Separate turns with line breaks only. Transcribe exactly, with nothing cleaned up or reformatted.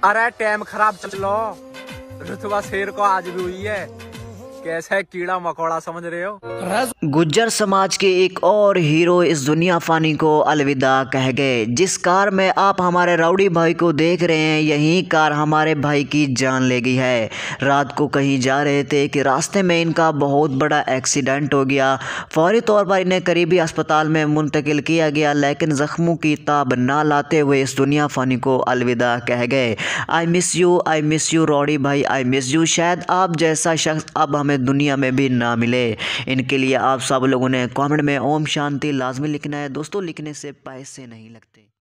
अरे टाइम खराब चलो, रुतबा शेर को आज भी हुई है। कैसा है कीड़ा मकोड़ा समझ रहे हो।
गुज्जर समाज के एक और हीरो इस दुनिया फानी को अलविदा कह गए। जिस कार में आप हमारे राउडी भाई को देख रहे हैं, यही कार हमारे भाई की जान ले गई है। रात को कहीं जा रहे थे कि रास्ते में इनका बहुत बड़ा एक्सीडेंट हो गया। फौरी तौर पर इन्हें करीबी अस्पताल में मुंतकिल किया गया, लेकिन ज़ख्मों की ताब ना लाते हुए इस दुनिया फानी को अलविदा कह गए। I miss you, I miss you रॉडी भाई, आई मिस यू। शायद आप जैसा शख्स अब हमें दुनिया में भी ना मिले। इनके लिए आप सब लोगों ने कमेंट में ओम शांति लाजमी लिखना है दोस्तों। लिखने से पैसे नहीं लगते।